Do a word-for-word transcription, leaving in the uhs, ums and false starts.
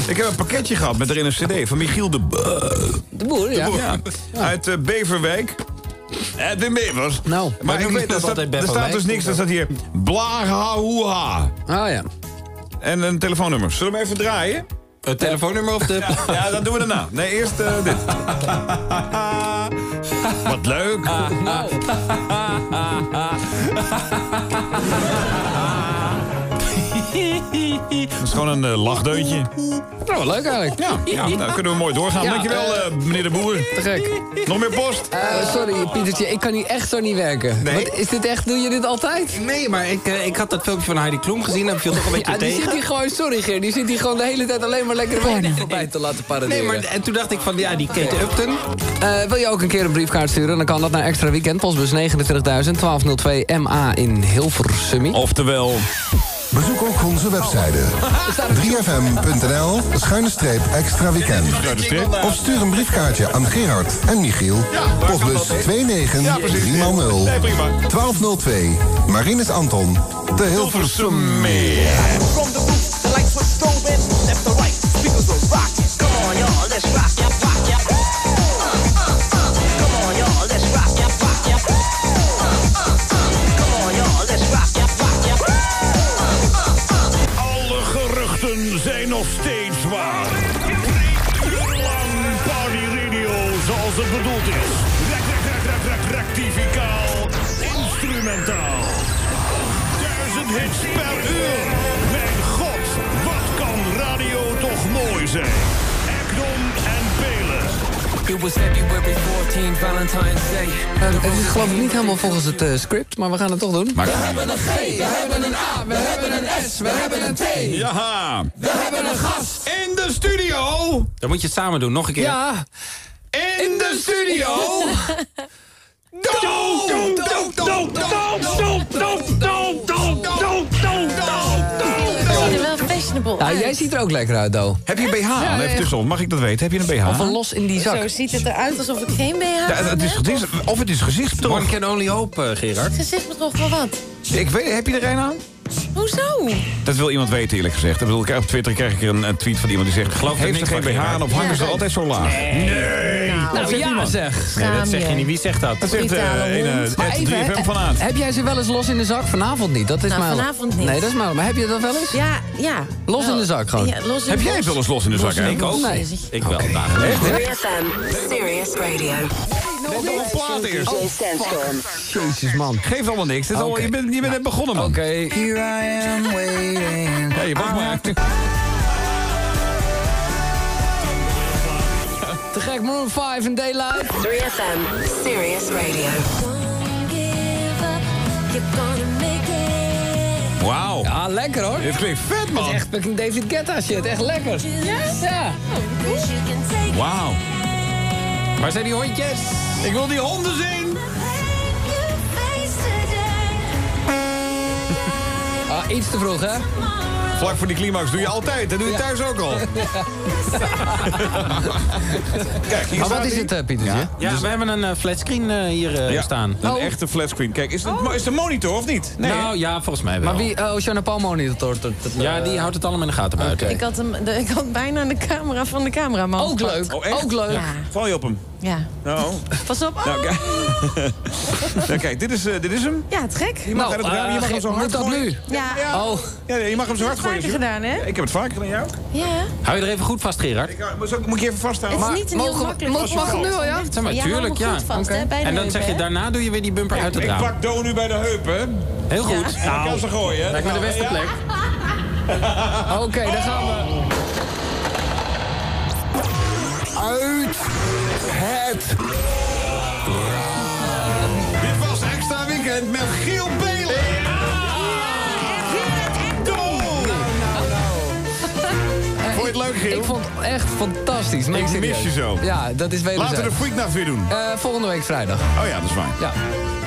Ik heb een pakketje gehad met erin een cd van Michiel de Boer. De Boer, ja. De Boer, ja. ja. Uit uh, Beverwijk. Edwin Bevers. Nou, maar ik weet, er staat, er staat dus niks. Er staat hier Blahahoeha. Ah ja. En een telefoonnummer. Zullen we hem even draaien? Het telefoonnummer of de... Ja, ja, dat doen we daarna. Nee, eerst uh, dit. Wat leuk. Nou. Dat is gewoon een uh, lachdeuntje. Nou, wat leuk eigenlijk. Ja, ja, nou kunnen we mooi doorgaan. Ja, Dankjewel, uh, meneer de Boer. Te gek. Nog meer post? Uh, sorry, Pietertje, ik kan hier echt zo niet werken. Nee? Wat, is dit echt, doe je dit altijd? Nee, maar ik, uh, ik had dat filmpje van Heidi Klum gezien en ik viel toch een beetje Ja, die tegen. zit hier gewoon, sorry Geer, die zit hier gewoon de hele tijd alleen maar lekker de voorbij te laten paraderen. Nee, maar en toen dacht ik van, ja, die Kate Upton. Uh, wil je ook een keer een briefkaart sturen? Dan kan dat naar Extra Weekend, postbus negenentwintigduizend, twaalfhonderdtwee M A in Hilversum. Oftewel... Bezoek ook onze website drie f m punt n l schuine streep extra weekend. Of stuur een briefkaartje aan Gerard en Michiel. Postbus twee negen drie nul twaalfhonderdtwee Marinus Anton te Hilversum. Zijn nog steeds waar. Drie uur lang Party Radio zoals het bedoeld is. Rec, rec, rec, rec, rec, rectificaal. Instrumentaal. Duizend hits per uur. Mijn god, wat kan radio toch mooi zijn. Ekdom en Pelen. It was February fourteenth, Valentine's Day. Uh, het is geloof ik niet helemaal volgens het uh, script, maar we gaan het toch doen. Maar... We hebben een G, we hebben een A, we hebben een S, we hebben een T. Ja. We hebben een gast. In de studio. Dan moet je het samen doen, nog een keer. Ja. In de studio. Doop, doop, doop, doop, doop, doop, doop, doop, doop, doop, Dat ziet er wel fashionable Nou, uit. jij ziet er ook lekker uit, Do. Heb je een B H aan? Even tussenop. Mag ik dat weten? Heb je een B H? Of een los in die zak. Zo ziet het eruit alsof ik geen B H Ja, het is, het is, of het is gezichtsbedrog. One can only hope, uh, Gerard. Gezichtbedrog voor wat? Ik weet, heb je er een aan? Hoezo? Dat wil iemand weten, eerlijk gezegd. Ik bedoel, op Twitter krijg ik een, een tweet van iemand die zegt... Geloof er heeft er niks geen van, B H aan Gerard. of hangen ze Ja. altijd zo laag? Nee. Nou, zegt ja iemand. zeg. Nee, dat Schaam zeg je niet. Wie zegt dat? Dat zegt Brutale uh, een hond. Maar uh, even, drie F M he- vanuit. heb jij ze wel eens los in de zak? Vanavond niet, dat is Nou, maar... vanavond niet. Nee, dat is maar... Maar heb je dat wel eens? Ja, ja. Los in Wel. de zak gewoon? Ja, los in Heb de jij het bos. wel eens los in de zak? hè? Ik ook. Nee. Ik wel, dagen. three F M, Serious Radio. Net nog een plaat eerst. J Sandstorm. Jezus, man. Geeft allemaal niks. Het is al, Oké. je, bent, je bent net begonnen, man. Oké. Here I am waiting. Hey, wacht maar. Te gek, Maroon vijf en Daylight. three F M, Serious Radio. Wauw. Ja, lekker hoor. Dit klinkt vet, Het man. is echt fucking David Guetta shit. Echt lekker. Ja? Ja. Wauw. Waar zijn die hondjes? Ik wil die honden zien. Ah, iets te vroeg, hè? Vlak voor die climax doe je altijd. Dat doe je thuis ook al. Kijk, hier Maar staat wat is hij. het, uh, Pietertje? Ja, we hebben een uh, flatscreen uh, hier uh, Ja, staan. een Oh. echte flatscreen. Kijk, is het, is het een monitor of niet? Nee. Nou ja, volgens mij wel. Maar wie... Oh, Oceana Paul monitor. dat- dat- Ja, die houdt het allemaal in de gaten buiten. Ik had, hem, de, ik had bijna de camera van de cameraman. Ook gepakt. leuk. Oh, echt? Ook leuk. Ja. Val je op hem? Ja. Nou, Pas op. nou Oh. kijk. nou, kijk, dit is, uh, dit is hem. Ja, het gek. Je mag, Nou, uit het raam, je mag uh, hem zo moet hard dat gooien. nu? Ja. Oh, Ja, ja, je mag hem zo hard Dat heb gooien. je als je- gedaan, hè? Ja, ik heb het vaker dan jou. Ja. Hou je er even goed vast, Gerard. Ik, uh, moet zo- moet ik je even vasthouden? Het is Maar niet een heel mogen- makkelijk mag- mag het nu al, ja? Zeg maar, Ja, hou tuurlijk, hem ja. goed vast, Oké. hè, bij de En dan heup, zeg je, hè? daarna doe je weer die bumper uit het Ik raam. pak Do nu bij de heupen. Heel goed. Ja. En dan kan ze gooien. Lijkt me de Nou, beste ja. plek. oké, daar gaan we. Uit het Dit was Extra Weekend met Giel Belen. Vond je het leuk, Giel? Ik vond het echt fantastisch. Nee, Ik serieus. mis je zo. Ja, dat is Laten we wederzijds. de Freaknacht weer doen. Eh, volgende week vrijdag. Oh ja, dat is waar. Ja.